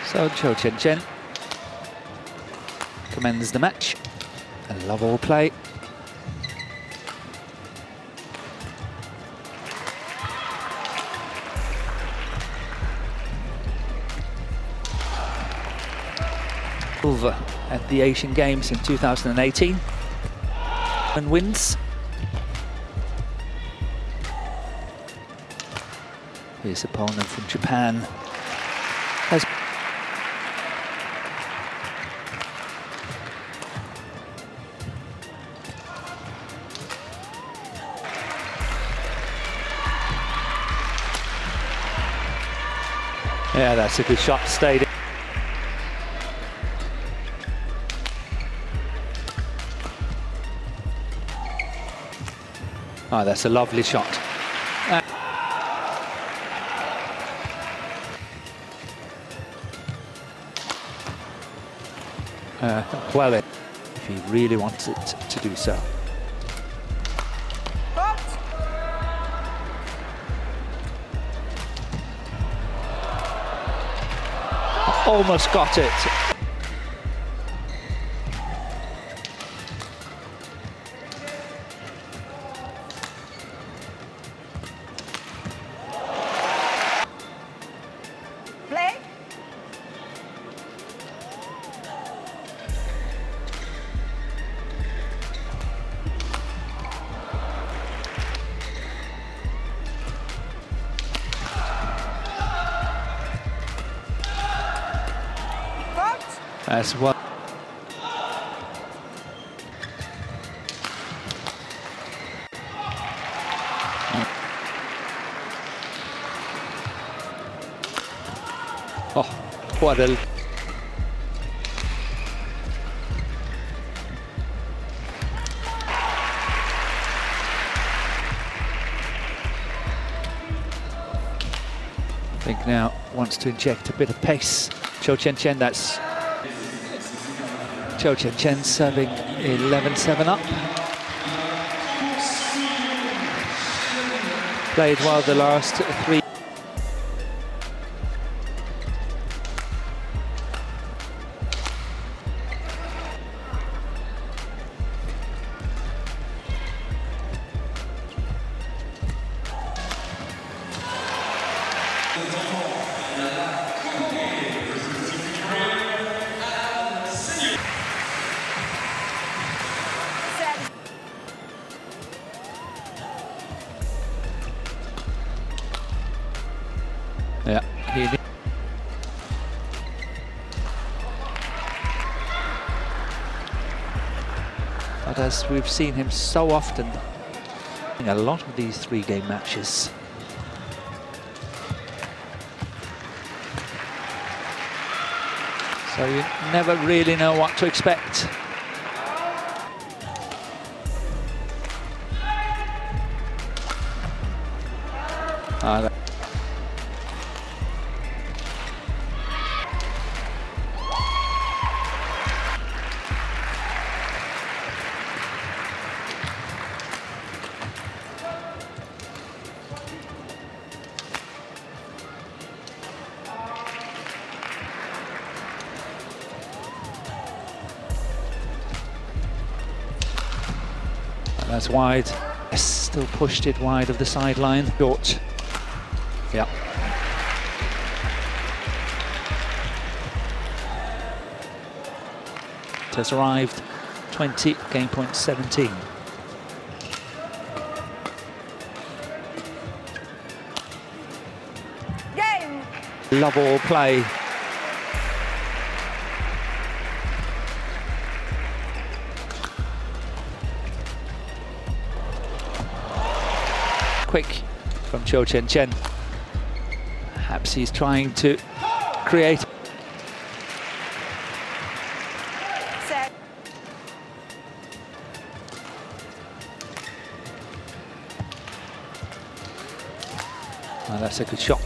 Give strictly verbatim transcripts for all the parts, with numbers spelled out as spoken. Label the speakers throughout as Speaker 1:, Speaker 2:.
Speaker 1: So Zhou Qianqian commends the match. A love all play. Silver at the Asian Games in two thousand eighteen and wins. His opponent from Japan has yeah, that's a good shot. Stayed. Oh, that's a lovely shot. Uh, uh, well, if he really wanted to do so. Almost got it.
Speaker 2: Play.
Speaker 1: That's one. Oh, what a... I think now wants to inject a bit of pace. Zhou Qianqian, that's Zhou Qianqian serving eleven seven up. Played well the last three. Yeah, he did. But as we've seen him so often in a lot of these three-game matches, so you never really know what to expect. Ah, that That's wide. Yes, still pushed it wide of the sideline. Short. Yeah. It has arrived. twenty, game point seventeen.
Speaker 2: Game.
Speaker 1: Love all play. Quick from Zhou Qianqian. Perhaps he's trying to create.
Speaker 2: Set.
Speaker 1: Oh, that's a good shot.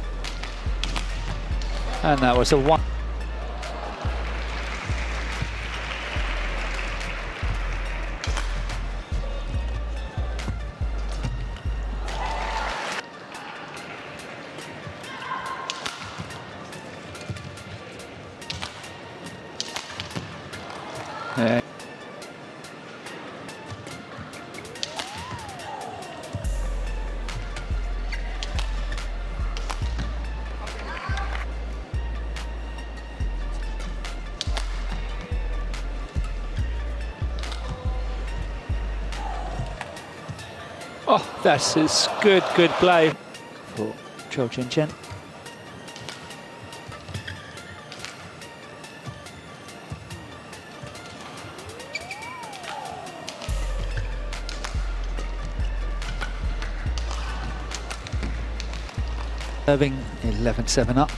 Speaker 1: And that was a one. Uh, oh, that's is good, good play for Zhou Zhenchen. Serving eleven seven up.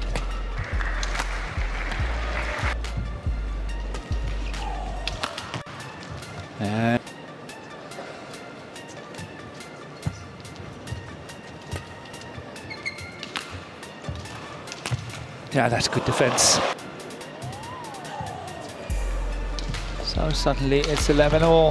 Speaker 1: And yeah, that's good defense. So suddenly it's eleven all.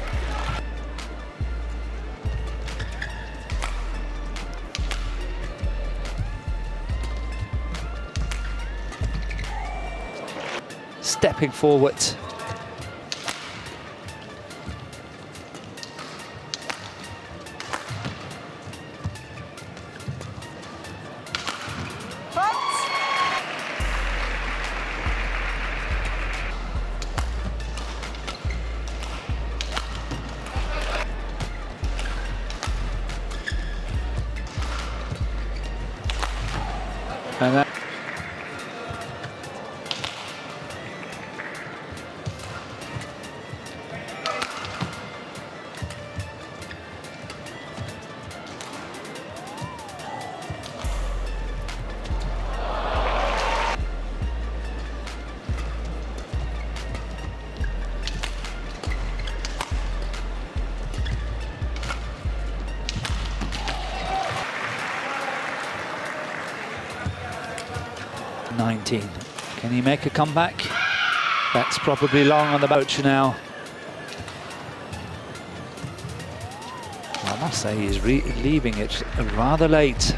Speaker 1: Stepping forward. And that nineteen. Can he make a comeback? That's probably long on the boat now. I must say he's re leaving it rather late.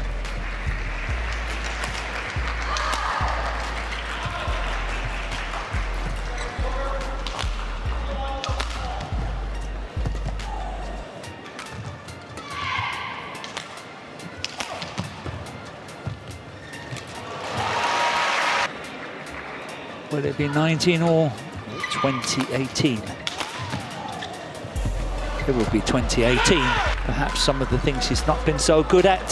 Speaker 1: Will it be nineteen or twenty eighteen? It will be twenty eighteen. Perhaps some of the things he's not been so good at.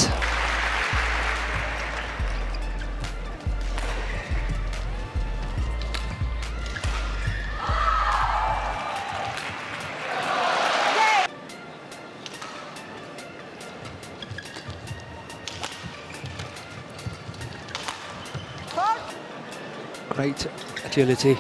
Speaker 1: Great agility.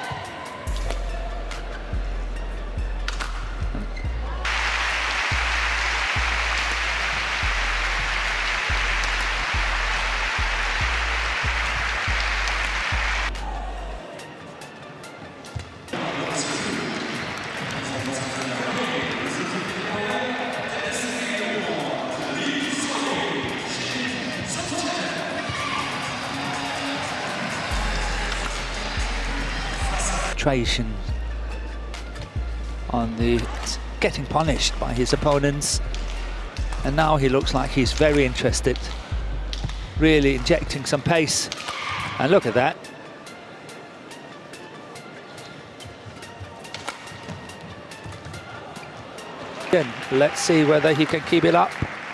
Speaker 1: On the getting punished by his opponents, and now he looks like he's very interested, really injecting some pace. And look at that. Again, let's see whether he can keep it up.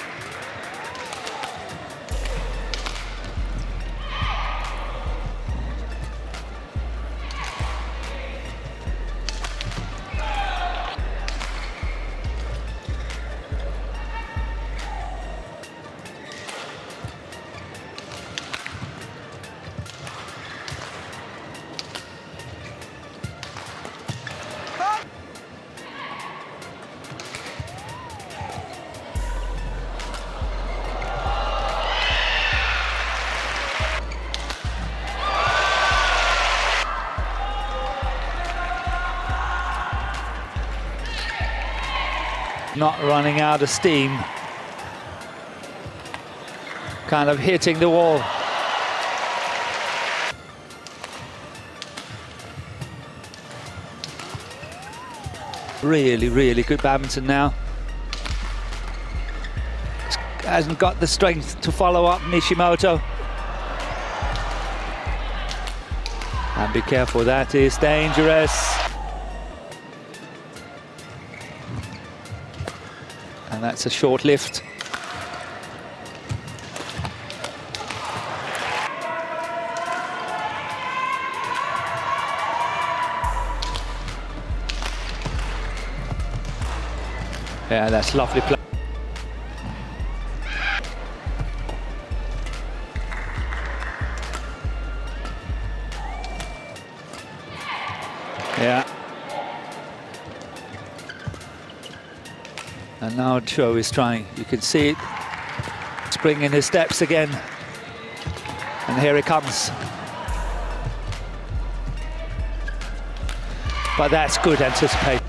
Speaker 1: Not running out of steam. Kind of hitting the wall. Really, really good badminton now. Hasn't got the strength to follow up Nishimoto. And be careful, that is dangerous. And that's a short lift. Yeah, that's lovely play. Yeah. And now Cho is trying. You can see it. Spring in his steps again. And here he comes. But that's good anticipation.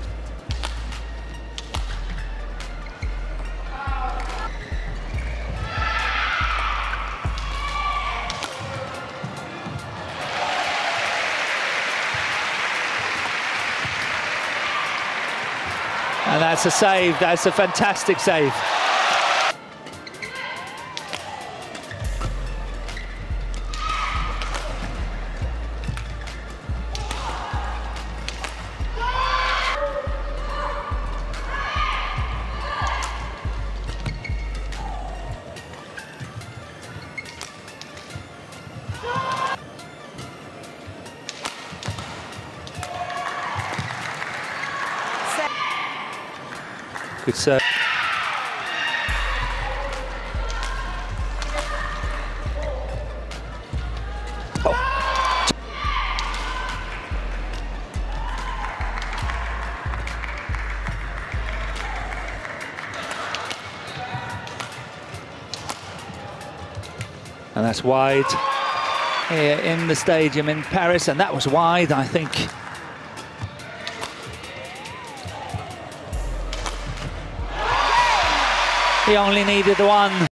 Speaker 1: And that's a save, that's a fantastic save. Good serve. Oh. And that's wide here in the stadium in Paris, and that was wide, I think. He only needed one.